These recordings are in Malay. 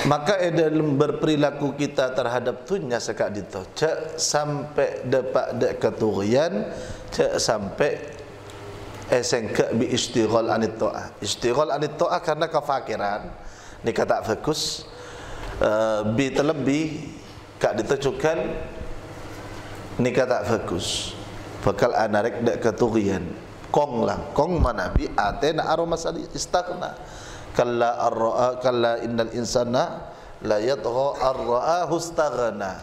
Maka dalam berperilaku kita terhadap dunia sekak dito cak sampai dapat dek keturian, cak sampai esengke bi istighal anit ta'ah. Istighal anit ta'ah karena kefakiran ni kata fokus bi terlebih kak ditujukan ni kata fokus bakal anarek dek keturian kong lah kong mana bi atena aroma sali istaghna kalla ar-ra'a kalla innal insana la yatgha ar-ra'ahu istaghna.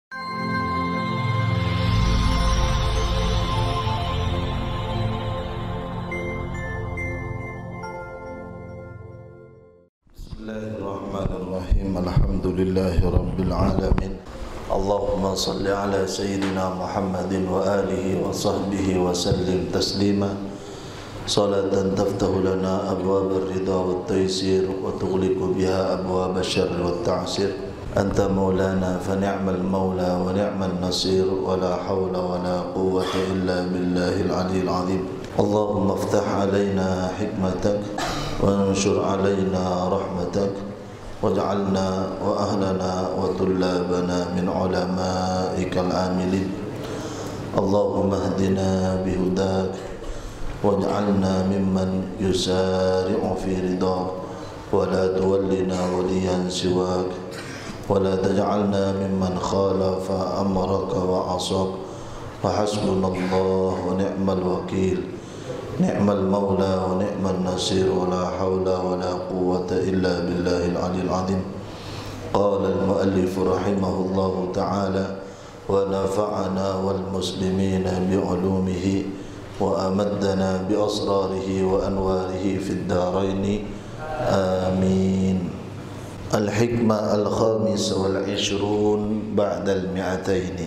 Bismillahirrahmanirrahim. Alhamdulillahi rabbil alamin. Allahumma salli ala sayyidina Muhammadin wa alihi wa sahbihi wa sallim taslima. Salatan taftahu lana abwab ar-ridha wa at-taysir wa tughliqu biha abwab asy-syarr wa at-ta'sir. Anta maulana fa ni'mal maula wa ni'man nasir wa la hawla wa la quwwata illa billahil aliyyil azim. Allahumma iftah alaina hikmatak wa anshur alaina rahmatak waj'alna wa ahlana wa tullabana min ulama'ikal amilin. Allahumma hdina bihudak waj'alna mimman yusari'u fi ridha wa la tuwallina waliyan siwak wa la taj'alna mimman khalafa amraka wa asak wa hasbunallahu wa ni'mal wakil ni'mal maula wa ni'man nasir wa la hawla wa la quwwata illa billahil aliyyil azim. Qala al-muallif rahimahullahu ta'ala wa nafa'ana wal muslimina bi 'ulumihi wa amaddana bi asrarihi wa anwarihi fid darain amin. Al-hikmah al-khamis wal 'ishrun ba'da al-mi'atayn.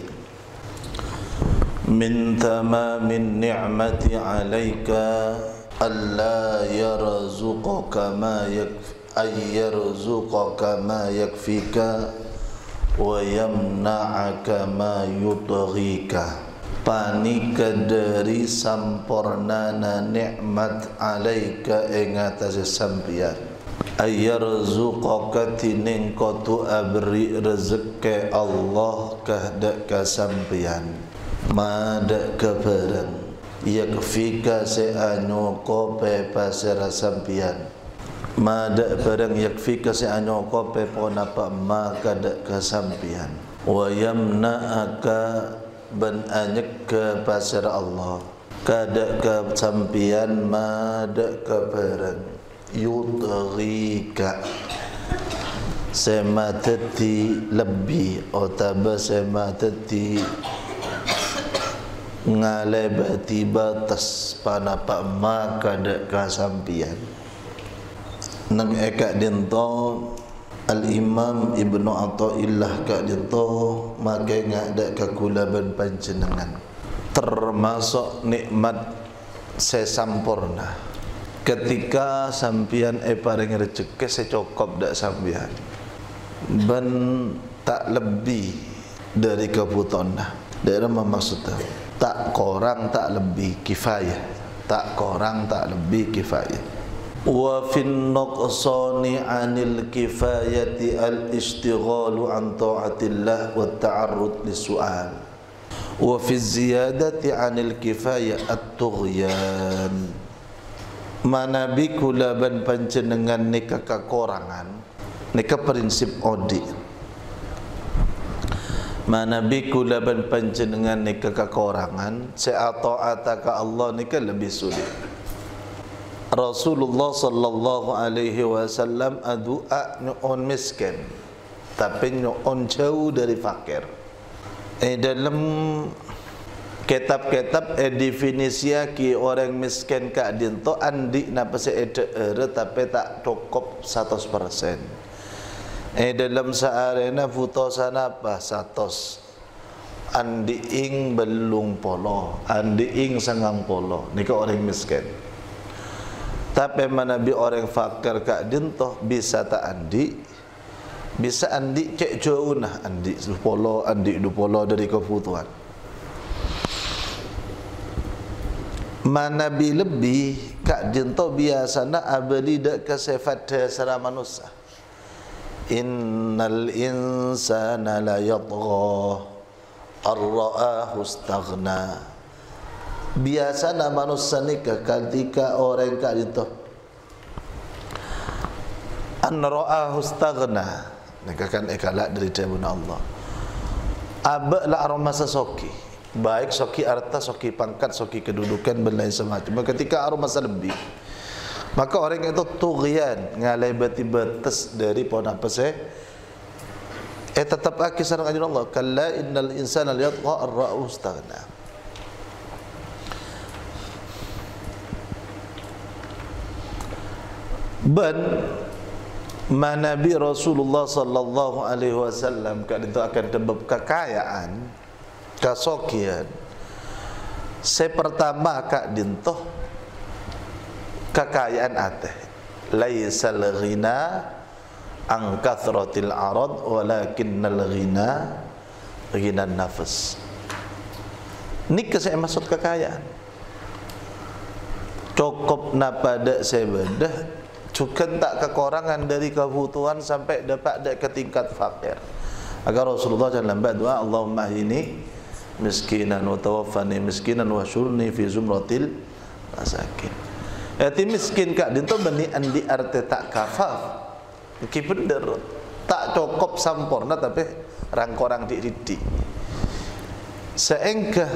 Min tamamin ni'mati 'alaika alla yarzuqaka ma yakfika wa yamna'aka ma yudghika. Panika dari sampurnana nikmat alaika ing atase sampeyan ayyarzuqaka tining kotu abri rezeki Allah kahdak ka sampeyan madak kebarang yakfika seanyo kope pasera sampeyan madak barang yakfika seanyo kope ponapa maka dak ka sampeyan wa yamna'aka ben anyek ke pasar Allah kada ke sampian mada ke barang yudghika sematati lebih otaba sematati ngalebati batas panapa maka kada ke sampian nang eka dinto Al-Imam Ibnu Athaillah kak dito maka ngada kekulaban panjenengan termasuk nikmat sesampurna ketika sampian paring rezeki secokop dak sampian ben tak lebih dari kebutuhan daerah maksudnya tak korang tak lebih kifayah tak korang tak lebih kifayah. Wa fin nuqsani 'anil kifayati al-ishtighalu an ta'atillah wa ta'arrud lisu'al wa fi ziyadati 'anil kifayah at-tughyan. Manabi kulaban panjenengan nika kakorangan nika prinsip odi manabi kulaban panjenengan nika kakorangan se'ata'ataka Allah nika lebih sulit. Rasulullah sallallahu alaihi wasallam adua nyu'un miskin tapi nyu'un jauh dari fakir. Dalam kitab-kitab definisi ki orang miskin ka dinto andi napa se tapi tak cukup 100%. Dalam saarena futosana apa 100 andi ing belung polo andi ing sangang polo nika orang miskin. Tapi manabi orang fakir kak dintoh bisa tak andi, bisa andi cek jauh nah andi 10 andi 20 dari kebutuhan. Manabi lebih kak dintoh biasa nak abadi dak kesifat dasar manusia. innal insana la yatgha ar-ra'ahu istaghna. Biasana manusia ni ketika orang kat itu an ra'ahu istaghna, nikakan ekalak dari jamun Allah. Abaklah aroma sesoki, baik soki harta, soki pangkat, soki kedudukan dan lain semacam. Ketika aroma lebih, maka orang itu tughyan, ngalai batas dari pohon apa sih? Tetap kisah dengan Allah. Kalla innal insana liyatgha ar-ra'ahu istaghna. Ben Nabi Rasulullah sallallahu alaihi wasallam kad itu akan sebab kekayaan, kasokian. Pertama kak dintoh kekayaan ateh. Laisal ghina an kathratil arad walakinnal ghina ghinan nafs. Ni saya maksud kekayaan. Cukup napada sebedah juga tak kekurangan dari kebutuhan sampai dapat ke tingkat fakir. Agar Rasulullah dalam doa, Allahumma ahyini miskinan wa tawaffani miskinan wa syurni fi zumratil masakin. Yaitu miskin kak dinto bani andi arte tak kafaf. Ki bener tak cukup sampurna tapi rangkorang di seengkah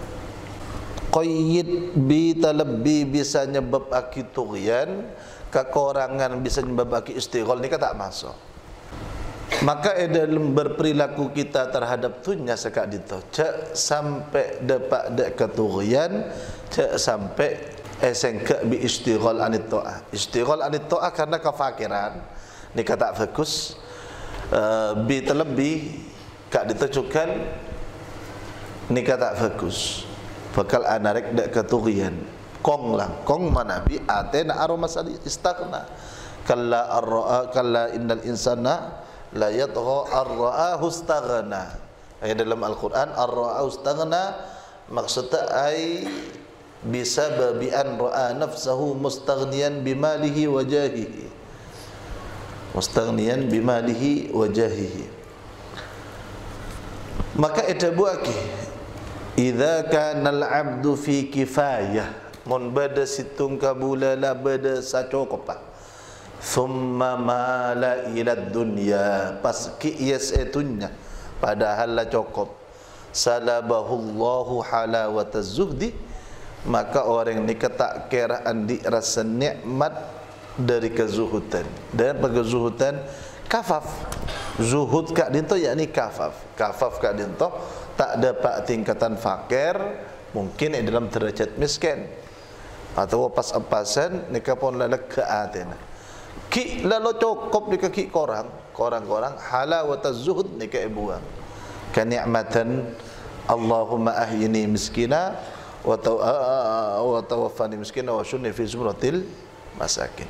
qayyid bi talabbi bisa nyebab aki tughyan, kekurangan bisa menyebabkan istighol, ni tak masuk. Maka dalam berperilaku kita terhadap dunia sekak dito, cak sampai dapat dek ketughyan, cak sampai esengke bi istighol anit ta'ah. Istighol anit ta'ah karena kefakiran, ni tak fokus. Bi terlebih kak ditujukan, ni tak fokus. Bakal anarek dek ketughyan. Kong lang, kong manabi atena aroma sadi istaghna. Kalla innal insana la yatgha ar-ra'ahu istaghna. Dalam Al-Quran ar-ra'ahu istaghna maksudnya ai bisababi an ra'a nafsahu mustaghniyan bimalihi wa jahihi. Mustaghniyan bimalihi wa jahihi. Maka itabuaki idza kana al-'abdu fi kifayah, mun bada situng kabulala bada sacokopa thumma mala ila dunya, pas ki yes etunya padahal la cokop, salabahullahu halawata zuhdi, maka orang ni tak kiraan di rasa nikmat dari kezuhudan. Dan kezuhudan kafaf, zuhud kak dinto yakni kafaf. Kafaf kak dinto tak dapat tingkatan fakir, mungkin dalam derajat miskin atau pas-pasan nikah pun lalak ke atena ki lalu cukup di kaki korang halawat az-zuhud nikah buang kani'matan Allahumma ahyini miskina wa tawaffani miskina wa syunni fi zumratil masakin.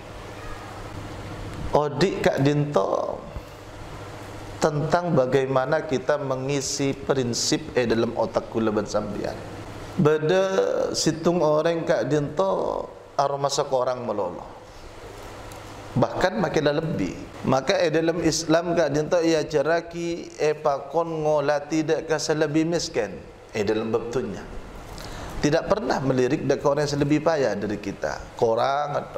Odik kak dinto tentang bagaimana kita mengisi prinsip dalam otak kula ban sambian. Beda situng orang kak dinto aroma sekorang melolo, bahkan makin lebih. Maka dalam Islam kak dinto ia jaraki pakon ngolati dak kasal lebih miskin dalam babtunya. Tidak pernah melirik dak orang yang lebih payah dari kita. Korang atau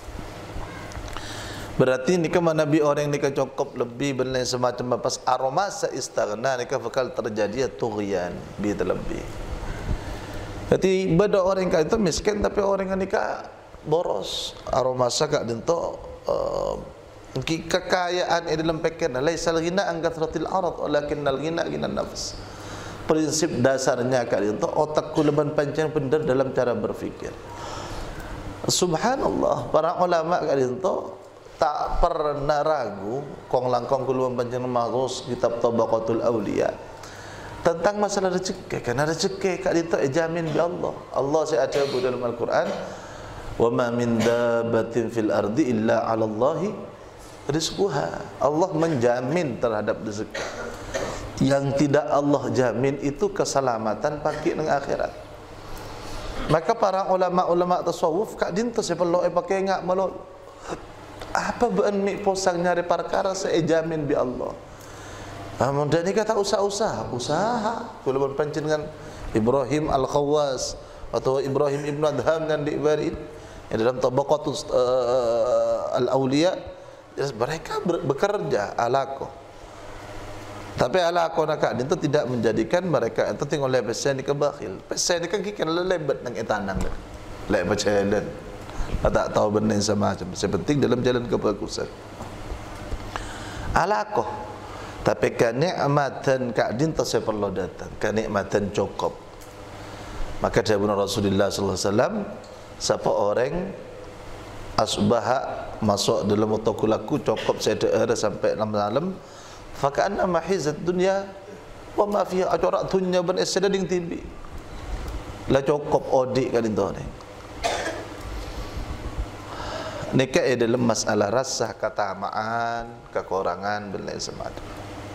berarti nikah Nabi orang nikah cukup lebih dan lain semacam pas aroma seistaghna nikah bakal terjadi tughyan bi terlebih. Jadi beda orang kak itu miskin tapi orang yang nikah boros. Aroma sakak dinto kekayaan dalam pikiran. Laisal ghina an kathratil arad walakinnal ghina ghinan nafs. Prinsip dasarnya kak dinto otak kuleban panjang benar dalam cara berfikir. Subhanallah, para ulama kak dinto tak pernah ragu kong langkong kuleban panjang maghus kitab Tabaqatul Auliya tentang masalah rezeki. Karena rezeki kak dinto jamin bi Allah. Allah saya ada dalam Al-Quran, wa ma min dabbatin fil ardi illa 'ala Allahi rizquha. Allah menjamin terhadap rezeki. Yang tidak Allah jamin itu keselamatan pagi nang akhirat. Maka para ulama-ulama tasawuf kak dinto sepelo pakai ngak melol apa beun mi posang nyari perkara saya jamin bi Allah. Mudah ni kata usaha kula berpancen dengan Ibrahim Al-Khawwas atau Ibrahim Ibn Adham dan diibarin yang dalam Tabaqatus Al-Awliya, mereka bekerja alaqah. Tapi alaqah nak itu tidak menjadikan mereka itu tengok le pesen ke bakhil. Pesen ni kan kikan lebet nang etanang dah. Lek berjalan. Tak tahu benda semacam. Sepenting dalam jalan kebagusan. Alaqah. Tapi kenikmatan kadin tak saya perlu datang. Kenikmatan cukup. Maka dawuh Rasulullah sallallahu alaihi wasallam, siapa orang asbaha masuk dalam utaqulaku cukup saya ada sampai 6 malam, fa ka'anna mahizat dunya wa ma fiha ajarat dunya ban isdading tibi. La cukup odik kadin tu ni. Nikah dalam masalah rasa ketamaan, kekurangan dan lain semacam.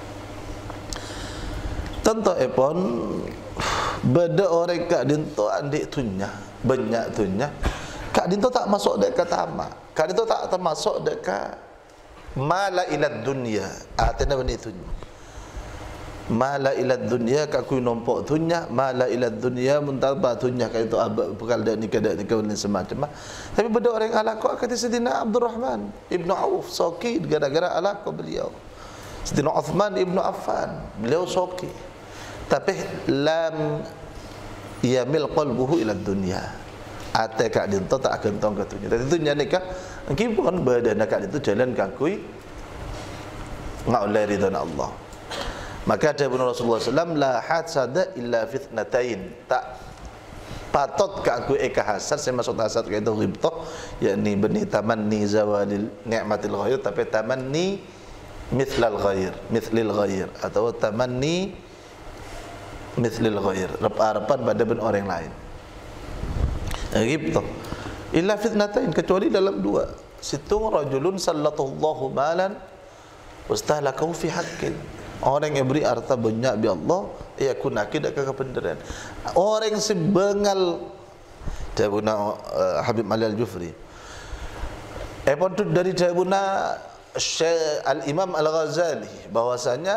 Tentu pun beda orang kak dinto andik tunya, banyak tunya. Kak dinto tak masuk dek tama. Kak dinto tak termasuk dek mala ilad dunya. Artinya benda tunya. Mala ilad dunya kak kui nombok tunya, mala ilad dunya muntaba tunya kak itu abak bekal dak nikah benda semacam. Tapi beda orang alaqah kata Sayyidina Abdul Rahman Ibnu Auf sakit gara-gara alaqah beliau. Sayyidina Uthman Ibnu Affan beliau sakit. Tapi lam yamil qalbuhu ila dunya. Ate kak dinto tak gentong ke dunya. Tapi dunya nikah engki pun badan kak itu jalan kakui ngak oleh ridha Allah. Maka ada Rasulullah sallallahu la hasada illa fitnatain. Tak patut kakui hasad, saya maksud hasad ke itu ghibtah, yakni benih tamanni zawalil ni'matil ghair, tapi tamanni mithlal ghair, mithlil ghair atau tamanni mithlil ghair, harapan pada ben orang lain. Gitu. Illa fitnatain, kecuali dalam dua. Situng rajulun sallatullahu malan wastahlakahu fi haqqin. Orang yang beri harta banyak bi Allah, ia kunaki dak kebenaran. Orang sebengal Jabuna Habib Ali Al-Jufri. Pun dari Jabuna Syekh Al-Imam Al-Ghazali bahwasanya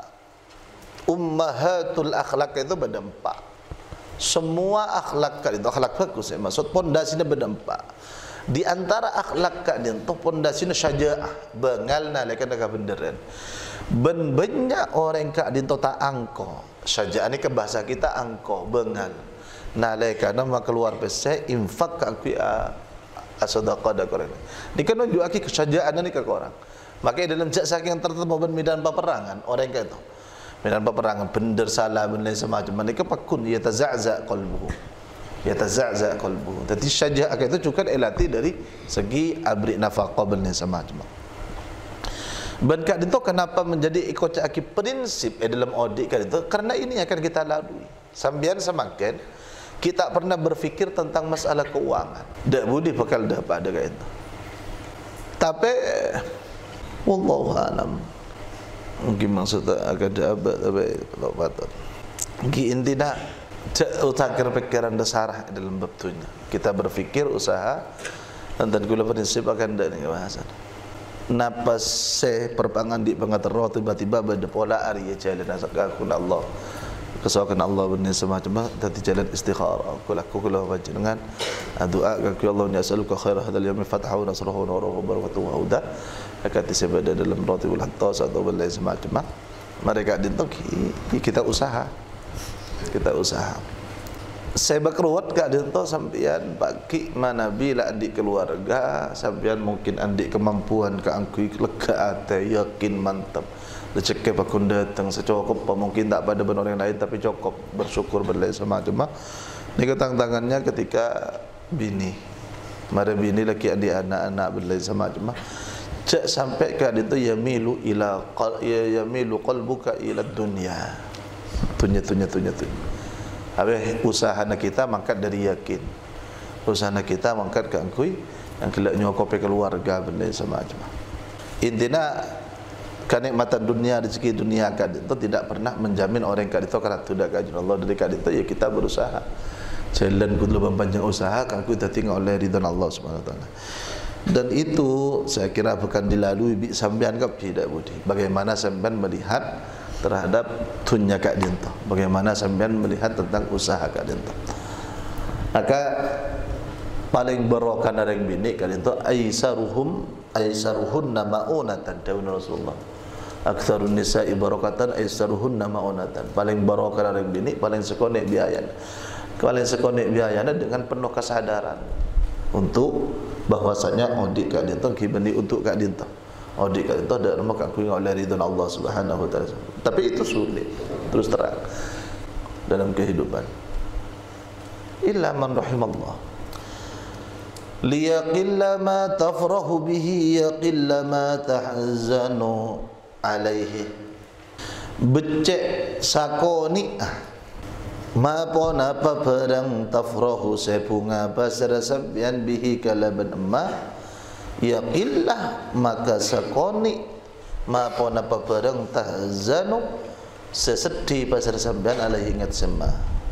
ummahatul akhlak itu berdampak. Semua akhlak itu akhlak bagus, maksud pondasinya berdampak. Di antara akhlak itu pondasinya syaja'ah, bengal nalekan kebenaran. Ben banyak orang kak dinto tak angko. Syaja'ah ni ke bahasa kita angko, bengal. Nalekan nama keluar pesek infak kak kui sedekah dak orang. Ni kan nunjuk aki kesyaja'an ni ke orang. Maka dalam saking tertentu ben medan peperangan orang kata medan peperangan bener salah ben lain semacam mereka pakun yataza'za qalbuhu, yataza'za qalbuhu. Jadi syaja'ah itu juga elati dari segi abri nafaqah ben lain semacam. Ben kat itu kenapa menjadi ikut aki prinsip dalam audit kat itu, karena ini akan kita lalui sambian semakin kita pernah berfikir tentang masalah keuangan. Dak budi bakal dapat ada kat itu. Tapi wallahu alam. Mungkin maksudnya agak dapat tapi kalau patut. Mungkin intinya utakir pikiran dasar dalam bab tunya. Kita berfikir usaha dan gula prinsip akan ada nih bahasan. Napa se perpangan di pengatero tiba-tiba pada pola ari jalan asakaku Allah. Kesawakan Allah benih semacam tadi jalan istikharah. Kula baca dengan doa ke Allah ya asaluka khair hadzal yaum fathahu nasruhu wa barakatuhu wa huda. Akan disebut dalam ratibul hattas atau belai semacam. Mereka dintok kita usaha. Kita usaha. Saya berkeruat kak dintok sampian bagi mana bila andik keluarga, sampian mungkin andik kemampuan ke angkui lega ate yakin mantap. Lecek pakun datang secukup mungkin tak pada benar yang lain tapi cukup bersyukur berlai semacam. Ni tantangannya ketika bini. Mara bini laki adik anak-anak berlai semacam. Cak sampai ke itu yamilu qalbuka ila dunya. Tunya. Habis usaha kita mangkat dari yakin. Usaha kita mangkat ke angkui yang kelak nyokopi keluarga benda semacam. Intinya kenikmatan dunia, rezeki dunia kad itu tidak pernah menjamin orang kad itu karena tidak kajun Allah dari kad itu ya kita berusaha. Jalan ku dulu panjang usaha kan ku tinggal oleh ridha Allah Subhanahu wa taala. Dan itu saya kira bukan dilalui bi sampean kap tidak budi. Bagaimana sampean melihat terhadap tunnya Kak Dinto? Bagaimana sampean melihat tentang usaha Kak Dinto? Maka paling barokah nareng bini Kak Dinto aisaruhunna ma'unatan dawun Rasulullah. Aktsarun nisa'i barakatan aisaruhunna ma'unatan. Paling barokah nareng bini paling sekonek biayana. Paling sekonek biayana dengan penuh kesadaran untuk bahwasanya odik Kak Dinto kibeni untuk Kak Dinto. Odik Kak Dinto dak rumah Kak kuing oleh ridwan Allah Subhanahu wa taala. Tapi itu sulit terus terang dalam kehidupan. Illa man rahimallah. Liyaqilla ma tafrahu bihi yaqilla ma tahzanu alaihi. Becek sakoni ma pon apa perang tafrahu sebunga pasara sambian bihi kalaban emma yaqillah maka sakoni ma pon apa perang tahzanu sesedih pasara sambian alaihi ingat sema.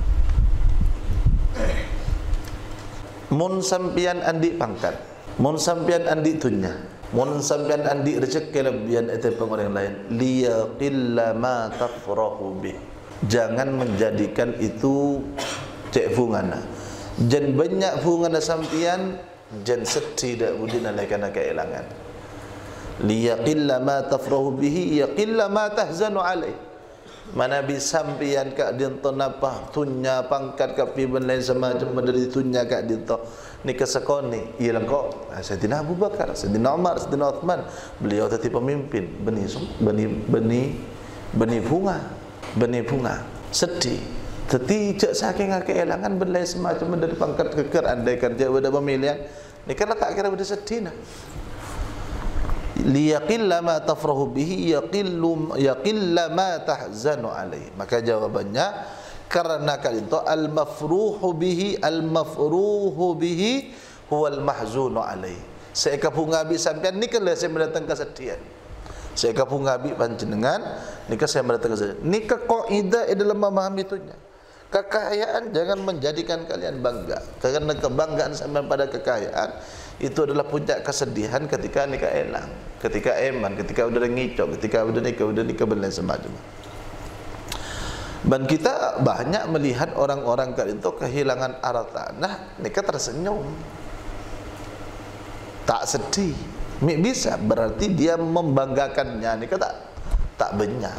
Mun sampian andi pangkat, mun sampian andi tunya, mun sampian andi rezeki kelebihan itu orang lain. Liyaqilla ma tafrahu bih. Jangan menjadikan itu cek fungana. Jan banyak fungana sampian, jan sedih dak budi nalaikan kehilangan. Liyaqilla ma tafrahu bihi yaqilla ma tahzanu alaih. Mana bisa sampian Kak Dinto napa tunya pangkat kapi ben lain semacam dari tunya Kak Dinto ni kesekoni ia lengkok Sayyidina Abu Bakar, Sayyidina Umar, Sayyidina Uthman, beliau tadi pemimpin benih bunga sedih teti cak saking kehilangan ben lain semacam dari pangkat keker andai kerja pada pemilihan ni kan tak kira pada sedih nah. Liyaqilla ma tafrahu bihi yaqilla ma tahzanu alaihi. Maka jawabannya karena kali itu al-mafruhu bihi huwal mahzunu alaihi. Saya kapungabi sampean ni kala saya mendatang kesedihan. Saya kapungabi panjenengan ni saya mendatang kesedihan. Ni kaidah dalam memahami itunya. Kekayaan jangan menjadikan kalian bangga. Karena kebanggaan sampai pada kekayaan itu adalah puncak kesedihan ketika nikah elang, ketika eman, ketika udah ngicok, ketika udah nikah belen semacam. Dan kita banyak melihat orang-orang itu kehilangan harta, nah nikah tersenyum, tak sedih, bisa berarti dia membanggakannya, nikah tak banyak.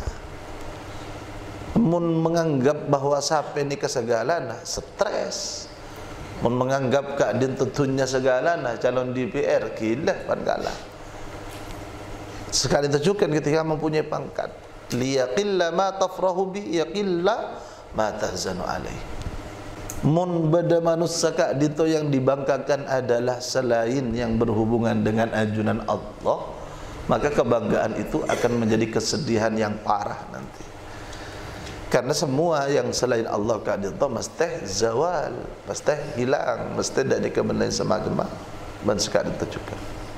Mun menganggap bahwa sampai nikah segala, nah stres. Mun menganggap Kak Dinto tentunya segala nah calon DPR gila pan kalah. Sekali tunjukkan ketika mempunyai pangkat. Liyaqilla ma tafrahu bi yaqilla ma tahzanu alaih. Mun bada manusia Kak Dinto yang dibanggakan adalah selain yang berhubungan dengan ajunan Allah, maka kebanggaan itu akan menjadi kesedihan yang parah nanti. Karena semua yang selain Allah Kak Dinto mesti zawal, mesti hilang, mesti tidak dikembalikan semacam dan sekali itu juga.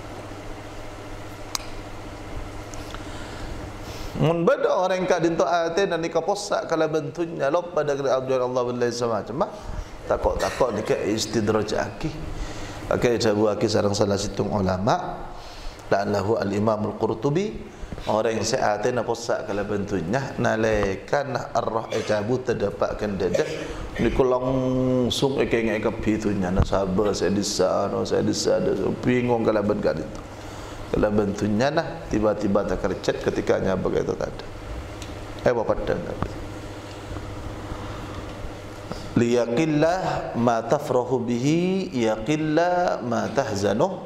Mun bada orang Kak Dinto ate dan dikaposak kala bentunya lop pada ajuan Allah dan semacam takut ni ke istidraj aki. Akai jabu aki sareng salah situng ulama la'allahu al-Imam al-Qurtubi. Orang yang seatin apa sak kalau bentuknya nalaikan arwah cabut terdapatkan dadah niku langsung ekeng kepitunya na sabar saya disa bingung kalau bentuk itu kalau bentuknya nah tiba-tiba tak kercet ketikanya begitu tadi bapak dan liyaqillah ma tafrahu bihi yaqillah ma tahzanu.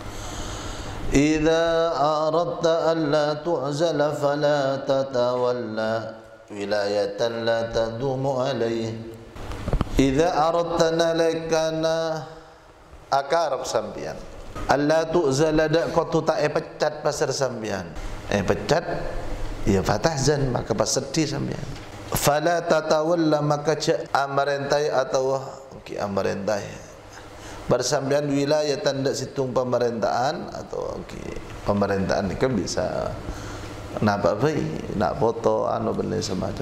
Idza aradta alla tu'zala fala tatawalla wilayatan la tadumu alaih. Idza aradta nalakana akarab sampian alla tu'zala dak kau tak pecat pasar sampian pecat ya fatahzan maka pasedih sampian fala tatawalla maka amarentai atau amarentai bersambian wilayah tanda situng pemerintahan atau pemerintahan ni kan bisa nak apa nak foto anu benda semacam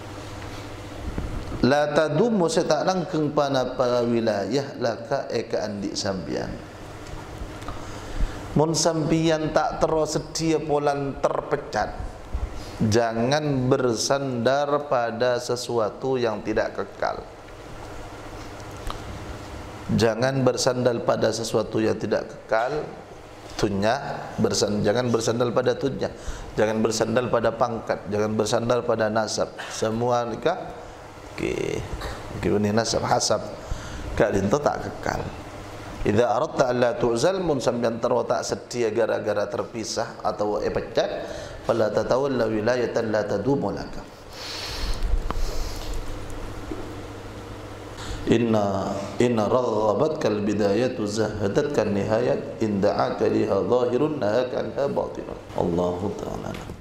la tadumu setak langkeng pana wilayah laka eka andi sambian Mun sampian tak terus sedia polan terpecat, jangan bersandar pada sesuatu yang tidak kekal. Jangan bersandar pada sesuatu yang tidak kekal. Jangan bersandar pada dunya, jangan bersandar pada pangkat, jangan bersandar pada nasab. Semua nikah ini nasab hasab kalian tu tak kekal. Idza aradta alla tu'zal, mun sampeyan terus tak sedia gara-gara terpisah atau pecat, fala tatawalla wilayatan la tadumu laka. Inna raghabatkal bidayatu zahadatkal nihayat, in da'aka liha zahirun nahaka anha batinun. Allahu ta'ala.